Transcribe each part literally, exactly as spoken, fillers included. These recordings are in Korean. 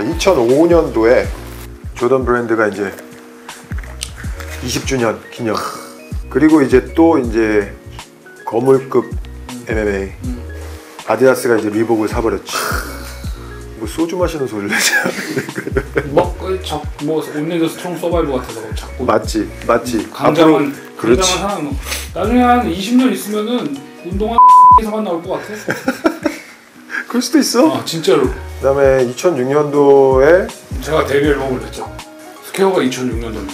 자, 이천오 년도에 조던 브랜드가 이제 이십 주년 기념. 그리고 이제 또 이제 거물급 엠엠에이 아디다스가 이제 리복을 사버렸지. 뭐 소주 마시는 소리를 내지. 막뭐 온리더 스트롱 서바이브 같아서 자꾸. 맞지, 맞지. 강자만 앞으로 그렇지. 강자만 하나. 나중에 한 이십 년 있으면은 운동화 에서만 나올 것 같아. 그럴 수도 있어. 아 진짜로. 그다음에 이천육 년도에 제가 데뷔 앨범을 냈죠. 스퀘어가 이천육 년도입니다.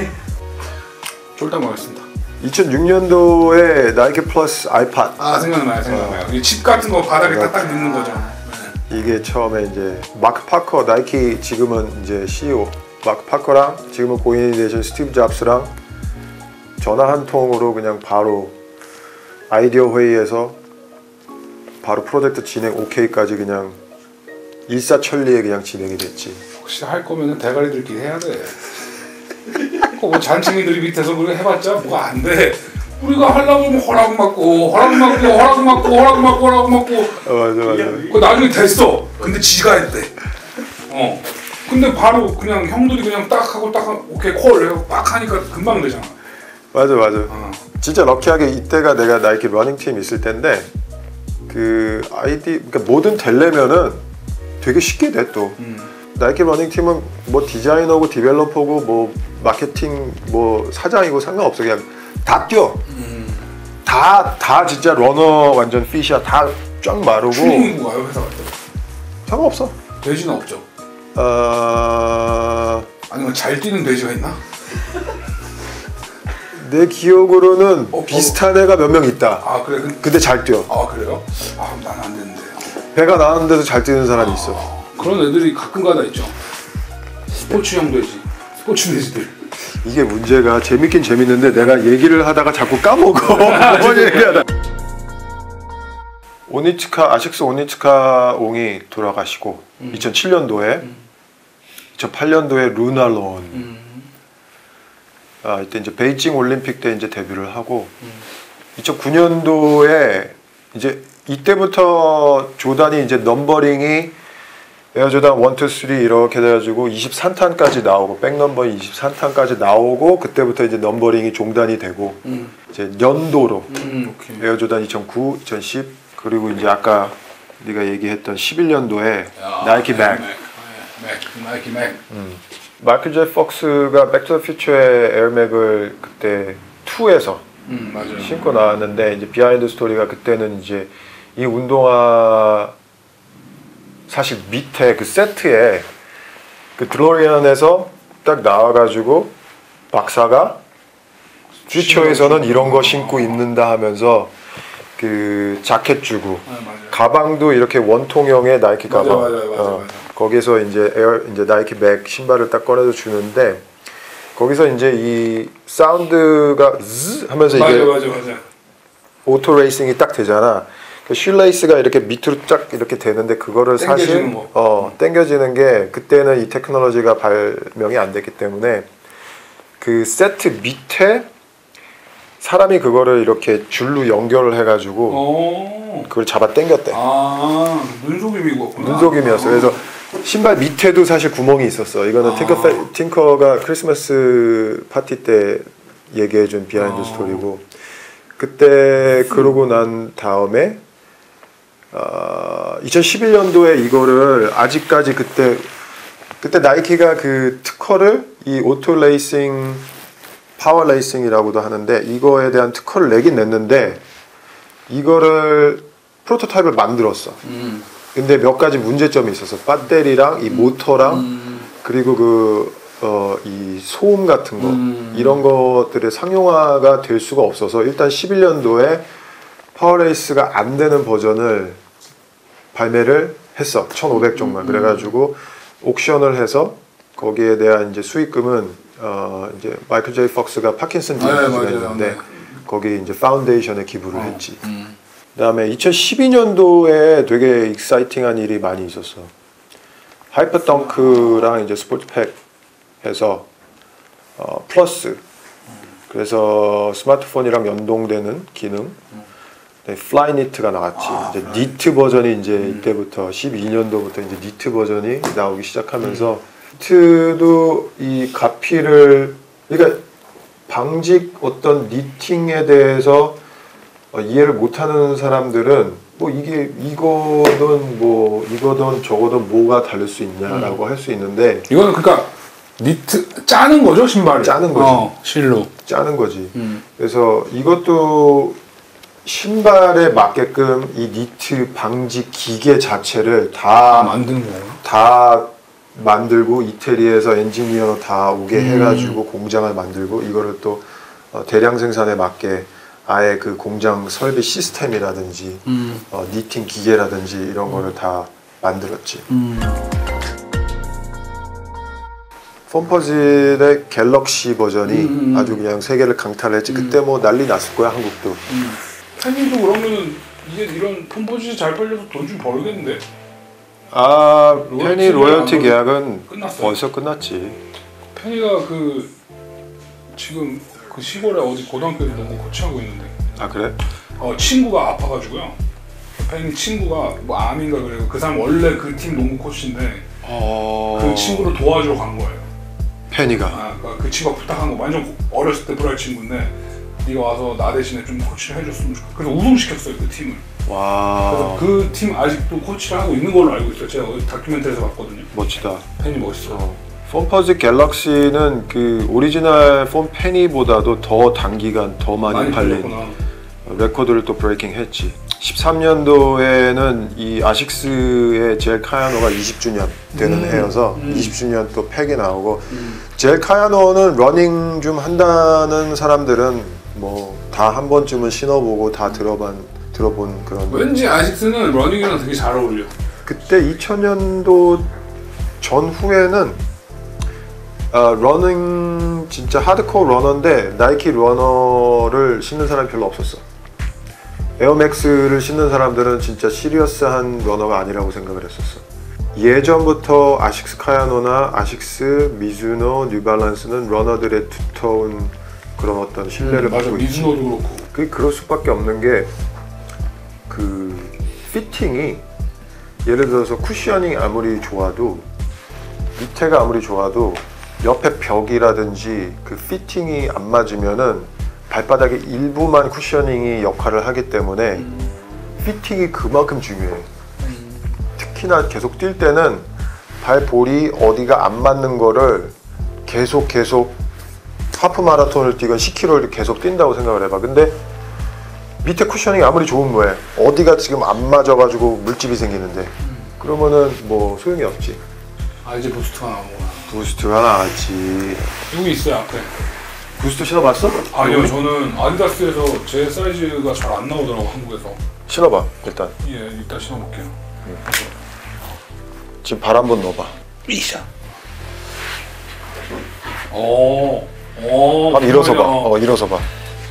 쫄딱 먹었습니다. 이천육 년도에 나이키 플러스 아이팟. 아 생각나요, 생각나요. 이 칩 같은 거 바닥에 딱딱 넣는 거죠. 네. 이게 처음에 이제 마크 파커, 나이키 지금은 이제 씨이오 마크 파커랑 지금은 고인이 되신 스티브 잡스랑 전화 한 통으로 그냥 바로 아이디어 회의에서 바로 프로젝트 진행 오케이까지 그냥 일사천리에 그냥 진행이 됐지. 혹시 할 거면은 대가리들끼리 해야 돼. 뭐 잔챙이들이 밑에서 그렇게 해봤자 뭐가 안 돼. 우리가 하려고 하면 허락 맞고 허락 맞고 허락 맞고 허락 맞고 허락 맞고. 어, 맞아 맞아. 그 나중에 됐어. 근데 지가 했대. 어. 근데 바로 그냥 형들이 그냥 딱 하고 딱 오케이 콜 해서 딱 하니까 금방 되잖아. 맞아 맞아. 어. 진짜 럭키하게 이때가 내가 나이키 러닝팀 있을 텐데 그 아이디 그러니까 뭐든 되려면은 되게 쉽게 돼 또. 음. 나이키 러닝팀은 뭐 디자이너고 디벨로퍼고 뭐 마케팅 뭐 사장이고 상관없어. 그냥 다 뛰어. 음. 다, 다 진짜 러너 완전 피시야. 다 쫙 마르고. 튜닝이고 가요 회사 갈 때? 상관없어. 돼지는 없죠? 어... 아니면 잘 뛰는 돼지가 있나? 내 기억으로는 어, 비슷한 애가 몇 명 있다. 아 그래? 근... 근데 잘 뛰어. 아 그래요? 아 난 안 되는데. 배가 나왔는데도 잘 뛰는 사람이 아, 있어. 그런 애들이 가끔가다 있죠. 스포츠형 돼지, 스포츠 돼지들. 이게 문제가 재밌긴 재밌는데 내가 얘기를 하다가 자꾸 까먹어. 뭔 얘기하다. 오니츠카 아식스 오니츠카 옹이 돌아가시고 음. 이천칠 년도에 음. 이천팔 년도에 루나론. 음. 아 이때 이제 베이징 올림픽 때 이제 데뷔를 하고 음. 이천구 년도에 이제 이때부터 조단이 이제 넘버링이 에어조단 일, 이, 삼 이렇게 돼가지고 이십삼 탄까지 나오고 백넘버 이십삼 탄까지 나오고 그때부터 이제 넘버링이 종단이 되고 음. 이제 연도로 음, 에어조단 이천구, 이천십 그리고 이제 아까 네가 얘기했던 십일 년도에 야, 나이키 맥. 맥. 맥. 나이키 맥. 음. 마이클 제이 폭스가 백투더퓨처의 에어맥을 그때 이에서 음, 맞아요. 신고 나왔는데 이제 비하인드 스토리가 그때는 이제 이 운동화 사실 밑에 그 세트에 그 드로리안에서 딱 나와가지고 박사가 퓨처에서는 이런 거 신고 입는다 하면서 그 자켓 주고 아, 가방도 이렇게 원통형의 나이키 맞아, 가방 맞아, 맞아, 어, 맞아. 거기서 이제 에어 이제 나이키 맥 신발을 딱 꺼내서 주는데 거기서 이제 이 사운드가 즈 하면서 맞아, 이게 맞아, 맞아. 오토 레이싱이 딱 되잖아. 그 슐레이스가 이렇게 밑으로 쫙 이렇게 되는데 그거를 사실 거. 어 당겨지는 게 그때는 이 테크놀로지가 발명이 안 됐기 때문에 그 세트 밑에 사람이 그거를 이렇게 줄로 연결을 해가지고 오. 그걸 잡아 당겼대. 아 눈속임이었구나. 눈속임이었어. 그래서 신발 밑에도 사실 구멍이 있었어. 이거는 아. 팅커 팅커가 크리스마스 파티 때 얘기해준 비하인드 아. 스토리고 그때 그러고 난 다음에. 어, 이천십일 년도에 이거를 아직까지 그때 그때 나이키가 그 특허를 이 오토 레이싱 파워 레이싱이라고도 하는데 이거에 대한 특허를 내긴 냈는데 이거를 프로토타입을 만들었어. 음. 근데 몇 가지 문제점이 있었어. 배터리랑 이 모터랑 음. 그리고 그 어, 이 소음 같은 거 음. 이런 것들의 상용화가 될 수가 없어서 일단 십일 년도에 파워레이스가 안 되는 버전을 발매를 했어. 천오백 종만. 음. 그래가지고 옥션을 해서 거기에 대한 이제 수익금은 어 이제 마이클 제이 폭스가 파킨슨 디지즈가 있는데 네. 거기 이제 파운데이션에 기부를 어. 했지. 음. 그다음에 이천십이 년도에 되게 익사이팅한 일이 많이 있었어. 하이퍼덩크랑 이제 스포츠팩 해서 어, 플러스 그래서 스마트폰이랑 연동되는 기능 플라이 니트가 나왔지. 아, 이제 플라이. 니트 버전이 이제 음. 이때부터 십이 년도부터 이제 니트 버전이 나오기 시작하면서 음. 니트도 이 가피를 그러니까 방직 어떤 니팅에 대해서 어, 이해를 못하는 사람들은 뭐 이게 이거든 뭐 이거든 저거든 뭐가 다를 수 있냐라고 음. 할 수 있는데 이거는 그러니까 니트 짜는 거죠 신발을 짜는 거지 어, 실로 짜는 거지 음. 그래서 이것도 신발에 맞게끔 이 니트 방직 기계 자체를 다 아, 만드는 거예요? 다 만들고 이태리에서 엔지니어 다 오게 음. 해가지고 공장을 만들고 이거를 또 어, 대량 생산에 맞게 아예 그 공장 설비 시스템이라든지 음. 어, 니팅 기계라든지 이런 음. 거를 다 만들었지. 음. 폼퍼즐의 갤럭시 버전이 음. 아주 그냥 세계를 강타를 했지. 음. 그때 뭐 난리 났을 거야 한국도. 음. 팬이도 그러면은 이게 이런 폼퍼즐이 잘 팔려서 돈 좀 벌겠는데? 아 팬이 로열티 계약은 끝났어요. 벌써 끝났지. 팬이가 그 지금 그 시골에 어디 고등학교에 농구 코치하고 있는데. 아 그래? 어 친구가 아파가지고요. 팬이 친구가 뭐 암인가 그래요. 그 사람 원래 그 팀 농구 코치인데 어... 그 친구를 도와주러 간 거예요. 팬이가? 아, 그러니까 그 친구가 부탁한 거 완전 어렸을 때 브라이 친구인데 네가 와서 나 대신에 좀 코치를 해줬으면 좋겠어. 그래서 우승시켰어요 그 팀을. 와. 그래서 그 팀 아직도 코치를 하고 있는 걸로 알고 있어요. 제가 다큐멘터리에서 봤거든요. 멋지다. 팬이 멋있어. 어. 폼퍼즐 갤럭시는 그 오리지널 폼 페니보다도 더 단기간 더 많이, 많이 팔린 팔렸구나. 레코드를 또 브레이킹 했지. 십삼 년도에는 이 아식스의 젤 카야노가 이십 주년 되는 음, 해여서 음. 이십 주년 또 팩이 나오고 음. 젤 카야노는 러닝 좀 한다는 사람들은 뭐 다 한 번쯤은 신어보고 다 들어본, 들어본 그런 왠지 아식스는 러닝이랑 되게 잘 어울려. 그때 이천 년도 전후에는 어, 러닝 진짜 하드코어 러너인데 나이키 러너를 신는 사람이 별로 없었어. 에어맥스를 신는 사람들은 진짜 시리어스한 러너가 아니라고 생각을 했었어. 예전부터 아식스 카야노나 아식스, 미즈노, 뉴발란스는 러너들의 두터운 그런 어떤 신뢰를 음, 맞아, 받고 있지. 미즈노도 그렇고. 그게 그럴 수밖에 없는 게 그 피팅이 예를 들어서 쿠셔닝이 아무리 좋아도 밑에가 아무리 좋아도 옆에 벽이라든지 그 피팅이 안 맞으면은 발바닥의 일부만 쿠셔닝이 역할을 하기 때문에 음. 피팅이 그만큼 중요해. 음. 특히나 계속 뛸 때는 발볼이 어디가 안 맞는 거를 계속 계속 하프 마라톤을 뛰건 십 킬로미터를 계속 뛴다고 생각을 해봐. 근데 밑에 쿠셔닝이 아무리 좋은 거에 어디가 지금 안 맞아가지고 물집이 생기는데 음. 그러면은 뭐 소용이 없지. 아 이제 부스트가 나오구나. 부스트가 나왔지. 여기 있어요 앞에. 부스트 신어봤어? 아니요 여기? 저는 아디다스에서 제 사이즈가 잘 안 나오더라고 한국에서. 신어봐 일단. 예 일단 신어볼게요. 응. 지금 발 한번 넣어봐. 이샤. 오. 오. 발 일어서 봐. 어 일어서 봐.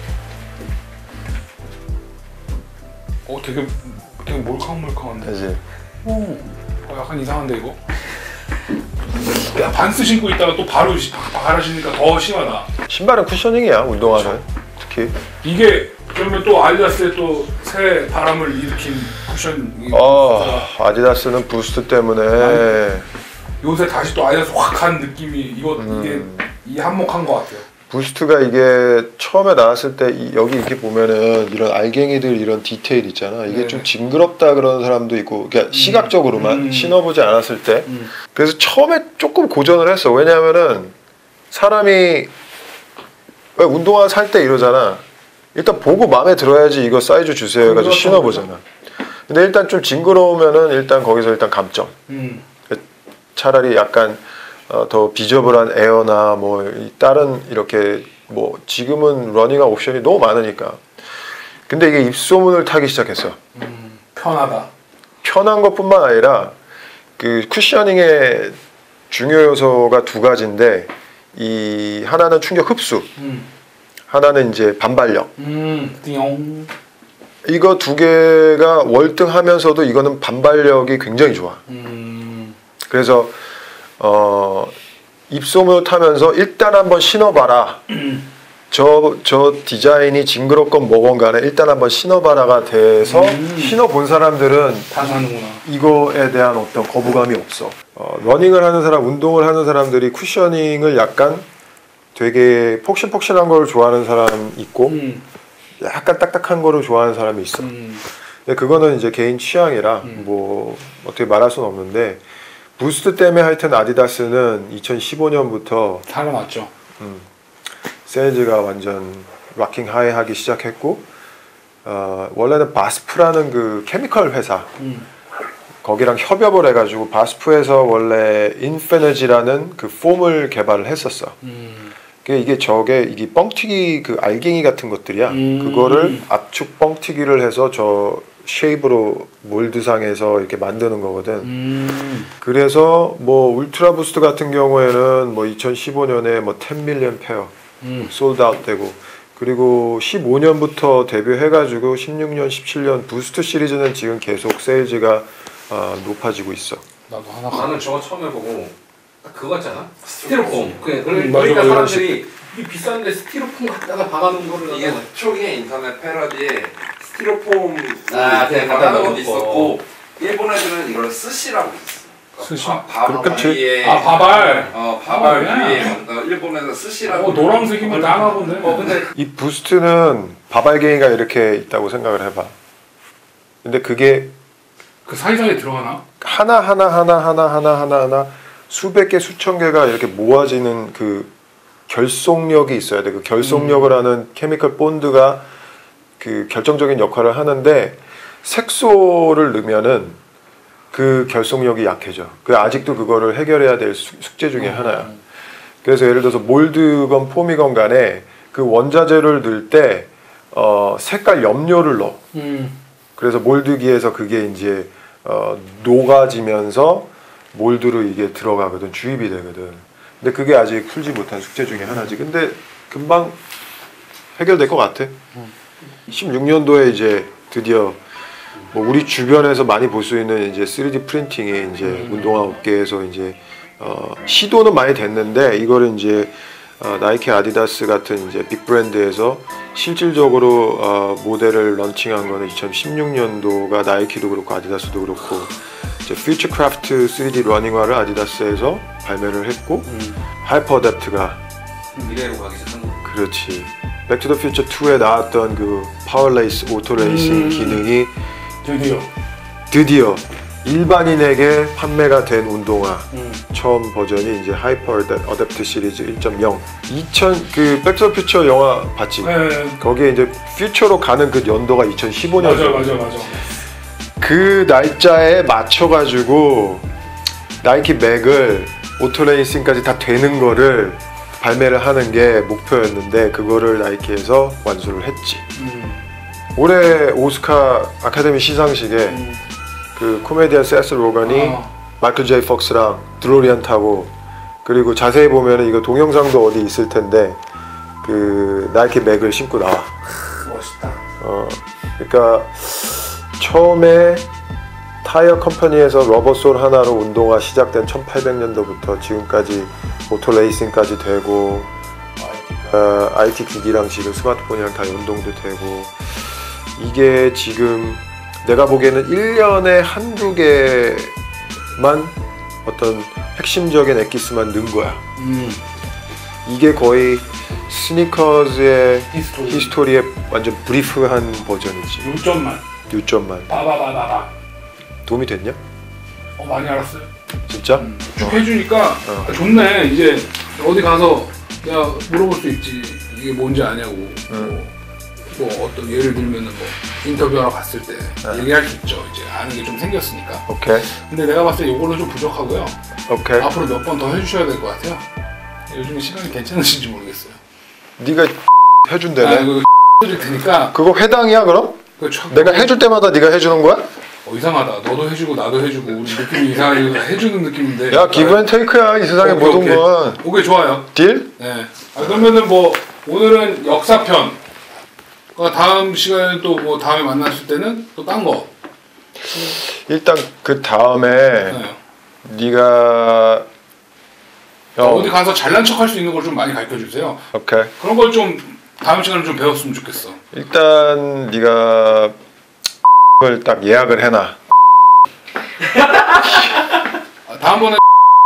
어 되게 되게 몰캉몰캉한데. 그지. 오. 어, 약간 이상한데 이거. 야, 반스 신고 있다가 또 바로 바로 신으니까 더 심하다. 신발은 쿠셔닝이야 운동화는. 그렇죠. 특히 이게 그러면 또 아디다스에 또 새 바람을 일으킨 쿠션. 어 아디다스는 부스트 때문에 아니, 요새 다시 또 아디다스 확 간 느낌이 이거 음. 이게 이 한몫한 것 같아요. 부스트가 이게 처음에 나왔을 때 이, 여기 이렇게 보면은 이런 알갱이들 이런 디테일 있잖아. 이게 네네. 좀 징그럽다 그러는 사람도 있고, 그러니까 음. 시각적으로만 음. 신어보지 않았을 때. 음. 그래서 처음에 조금 고전을 했어. 왜냐하면은 사람이 왜 운동화 살 때 이러잖아. 일단 보고 마음에 들어야지 이거 사이즈 주세요 해가지고 신어보잖아. 근데 일단 좀 징그러우면은 일단 거기서 일단 감점. 음. 차라리 약간 어, 더 비저블한 에어나 뭐 다른 이렇게 뭐 지금은 러닝화 옵션이 너무 많으니까. 근데 이게 입소문을 타기 시작했어. 음, 편하다. 편한 것뿐만 아니라 그 쿠셔닝의 중요 요소가 두 가지인데 이 하나는 충격 흡수, 음. 하나는 이제 반발력. 음, 띵. 이거 두 개가 월등하면서도 이거는 반발력이 굉장히 좋아. 음. 그래서 어, 입소문을 타면서 일단 한번 신어봐라. 저, 저 디자인이 징그럽건 뭐건 간에 일단 한번 신어봐라가 돼서 음. 신어본 사람들은 다 사는구나. 이거에 대한 어떤 거부감이 없어. 어, 러닝을 하는 사람, 운동을 하는 사람들이 쿠셔닝을 약간 되게 폭신폭신한 걸 좋아하는 사람 있고 음. 약간 딱딱한 거를 좋아하는 사람이 있어. 음. 근데 그거는 이제 개인 취향이라 음. 뭐 어떻게 말할 수는 없는데 부스트 때문에 하여튼 아디다스는 이천십오 년부터 살아났죠. 음, 세일즈가 완전 락킹 하이 하기 시작했고 어, 원래는 바스프라는 그 케미컬 회사 음. 거기랑 협업을 해가지고 바스프에서 원래 인피니지라는 그 폼을 개발을 했었어. 음. 그게 이게 저게 이게 뻥튀기 그 알갱이 같은 것들이야. 음. 그거를 압축 뻥튀기를 해서 저 쉐입으로 몰드상에서 이렇게 만드는 거거든. 음. 그래서 뭐 울트라 부스트 같은 경우에는 뭐 이천십오 년에 뭐 십 밀리언 페어 음. 솔드아웃 되고 그리고 십오 년부터 데뷔해가지고 십육 년, 십칠 년 부스트 시리즈는 지금 계속 세일즈가 어, 높아지고 있어. 나도 하나. 나는 저거 처음 해보고 딱 그거 같잖아. 스티로폼. 그래, 그래, 음, 맞아, 그러니까 맞아. 사람들이 이 비싼데 스티로폼 갖다가 박아놓은 거를 이게 갖다가 초기에 인터넷 패러디에 스티로폼 아, 그냥 갖다 갖다 놓고. 있었고 일본 애들은 이걸 스시라고 있어. 스시? 바- 밥 그렇지. 위에 아, 밥알. 어 밥알 아, 위에 어, 일본에서 스시라고. 어, 노란색이면 나나 본데. 어 근데 이 부스트는 밥알갱이가 이렇게 있다고 생각을 해봐. 근데 그게 그 사이사이 들어가나? 하나 하나 하나 하나 하나 하나 하나 수백 개 수천 개가 이렇게 모아지는 그 결속력이 있어야 돼. 그 결속력을 음. 하는 케미컬 본드가 그 결정적인 역할을 하는데 색소를 넣으면은 그 결속력이 약해져. 그 아직도 그거를 해결해야 될 수- 숙제 중에 음. 하나야. 그래서 예를 들어서 몰드건 폼이건 간에 그 원자재를 넣을 때 어, 색깔 염료를 넣어. 음. 그래서 몰드기에서 그게 이제 어, 녹아지면서 몰드로 이게 들어가거든. 주입이 되거든. 근데 그게 아직 풀지 못한 숙제 중에 하나지. 근데 금방 해결될 것 같아. 십육 년도에 이제 드디어 뭐 우리 주변에서 많이 볼 수 있는 이제 쓰리디 프린팅이 이제 운동화 업계에서 이제 어, 시도는 많이 됐는데 이거를 이제 어, 나이키, 아디다스 같은 이제 빅 브랜드에서 실질적으로 어, 모델을 런칭한 거는 이천십육 년도가 나이키도 그렇고 아디다스도 그렇고 이제 퓨처크래프트 쓰리디 러닝화를 아디다스에서 발매를 했고 음. 하이퍼 어댑트가 미래로 가기 시작한 거. 그렇지 백투더퓨처 투에 나왔던 그 파워레이스 오토레이싱 음. 기능이 드디어. 드디어 일반인에게 판매가 된 운동화 음. 처음 버전이 이제 하이퍼 어댑트 시리즈 일 점 영 이천 그 백투더퓨처 영화 봤지? 네. 거기에 이제 퓨처로 가는 그 연도가 이천십오 년 맞아, 맞아, 맞아. 그 날짜에 맞춰가지고 나이키 맥을 오토레이싱까지 다 되는 거를 발매를 하는 게 목표였는데 그거를 나이키에서 완수를 했지. 음. 올해 오스카 아카데미 시상식에 음. 그 코미디언 세스 로건이 아. 마이클 제이 폭스랑 드로리안 타고 그리고 자세히 보면 이거 동영상도 어디 있을 텐데 그 나이키 맥을 신고 나와. 멋있다. 어, 그러니까 처음에 타이어 컴퍼니에서 러버솔 하나로 운동화 시작된 천팔백 년도부터 지금까지 오토레이싱까지 되고 어, 아이티 기기랑 지금 스마트폰이랑 다 연동도 되고 이게 지금 내가 보기에는 일 년에 한두 개만 어떤 핵심적인 엑기스만 넣은 거야. 음. 이게 거의 스니커즈의 히스토리. 히스토리의 완전 브리프한 버전이지. 요점만. 요점만. 바바바바바. 도움이 됐냐? 어, 많이 알았어요. 진짜? 음. 쭉 해주니까 어. 아, 좋네. 이제 어디 가서 내가 물어볼 수 있지. 이게 뭔지 아냐고. 음. 뭐, 뭐 어떤 예를 들면은 뭐 인터뷰하러 갔을 때 네. 얘기할 수 있죠. 이제 아는 게 좀 생겼으니까. 오케이. 근데 내가 봤을 때 요거는 좀 부족하고요. 오케이. 앞으로 몇 번 더 해주셔야 될 것 같아요. 요즘에 시간이 괜찮으신지 모르겠어요. 네가 해준대네. 아, 이거 해줄 테니까. 그거 회당이야 그럼? 그거 촥- 내가 해줄 때마다 네가 해주는 거야? 어, 이상하다. 너도 해주고 나도 해주고 우리 느낌이 이상하게 해주는 느낌인데. 야 기브 앤 테이크야 이 세상의 오케이, 모든 오케이. 건. 오케이 좋아요. 딜? 네. 아, 그러면은 뭐 오늘은 역사편. 그러니까 다음 시간에 또 뭐 다음에 만났을 때는 또 딴 거. 일단 그 다음에 네. 네가 어디 가서 잘난 척할 수 있는 걸 좀 많이 가르쳐 주세요. 오케이. 그런 걸 좀 다음 시간에 좀 배웠으면 좋겠어. 일단 네가 을 딱 예약을 해놔. 아, 다음번에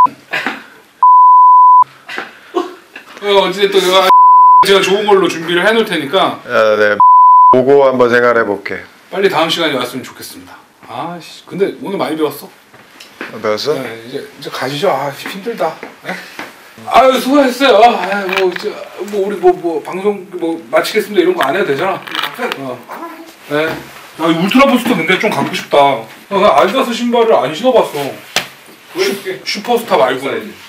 어, 어찌됐든 내가 제가 좋은 걸로 준비를 해놓을 테니까 야, 네. 보고 한번 생각해 볼게. 빨리 다음 시간에 왔으면 좋겠습니다. 아씨, 근데 오늘 많이 배웠어. 배웠어? 네, 이제 이제 가시죠. 아, 힘들다. 네? 아유, 수고했어요. 아, 뭐, 저, 뭐 우리 뭐 뭐 방송 뭐 마치겠습니다 이런 거 안 해도 되잖아. 어. 네. 야, 이 울트라 부스트 근데 좀 갖고 싶다. 나 아디다스 신발을 안 신어봤어. 슈, 슈퍼스타 말고.